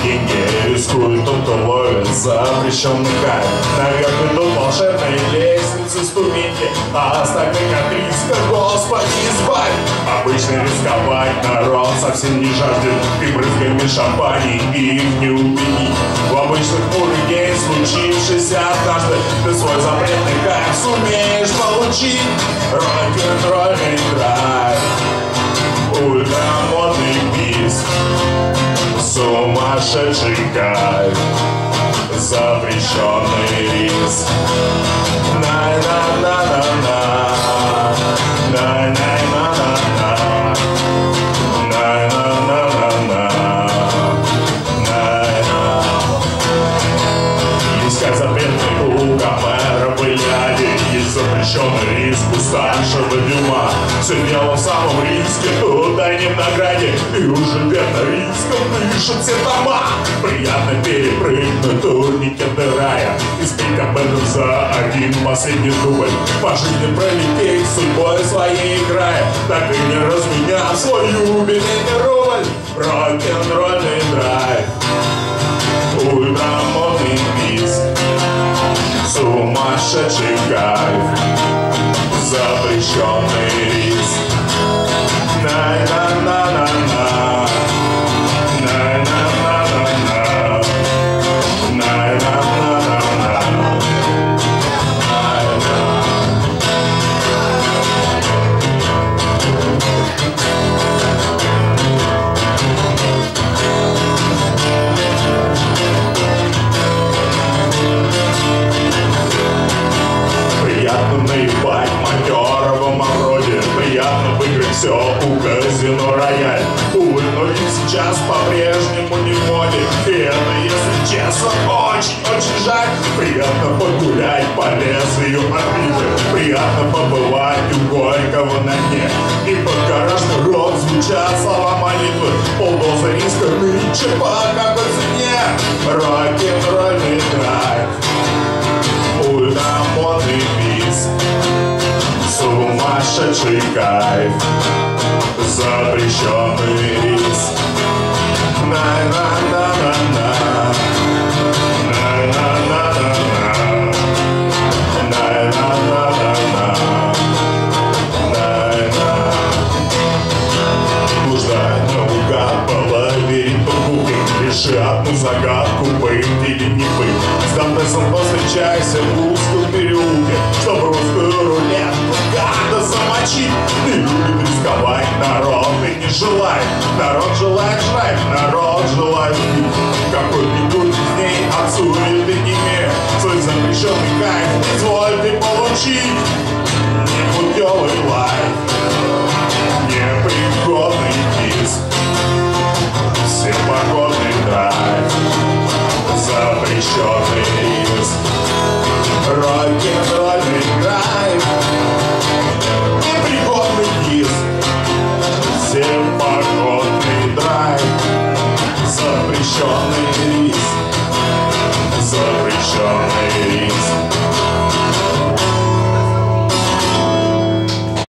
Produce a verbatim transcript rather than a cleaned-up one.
деньги рискует тот, кто ловит запрещенный кайф. Наверх идут волшебные лестницы, ступеньки, а остальных от риска, Господи, избавь. Обычно рисковать народ совсем не жаждет, ты брызгами шампани их не убедить. В обычных хмурый день, случившийся однажды, ты свой запретный кайф сумеешь получить. Рок-н-ролльный драйв, ультрамодный бис, сумасшедший кайф, запрещенный риск. На-на-на-на-на, на-на-на-на-на, на-на-на-на-на, на-на. Есть как запретный круг, а мэра бляди, есть запрещенный риск у старшего Дюма. Все дело в самом риске, тут дай не в награде, и уже верно риском дышат все дома. Приятно перепрыгнуть турникет до рая и спеть об этом за один последний дубль. По жизни пролететь судьбой своей играя, так и не разменяв свою билетный рубль. Рок-н-ролльный драйв, ультрамодный бис, сумасшедший кайф, запрещенный риск. На-на-на-на-на, на-на-на-на-на, на-на-на-на-на, на-на. Приятно наебать матеровом ороде, приятно выиграть все у казино рояль. Увы, но ведь сейчас по-прежнему не в моде, и это, если честно, очень-очень жаль. Приятно погулять по лезвию орбиты, приятно побывать у Горького на дне, и под гаражный рок звучат слова молитвы. Полдозы риска нынче по какой цене. Рок-н-ролльный драйв, ультрамодный бис, сумасшедший кайф, запрещенный риск. На-на-на-на-на, на-на-на-на-на, на-на-на-на-на, на-на. Блуждать наугад по лабиринту гугли, реши одну загадку, быть или не быть. С Дантесом повстречайся в узком переулке, чтоб русскую рулетку гадо замочить. Ты любит рисковать, народ и не желает. Народ желает жрать, народ желает пить. Какой-нибудь из ней отцу или не свой запрещенный кайф изволь ты получить. Непутевый лайф.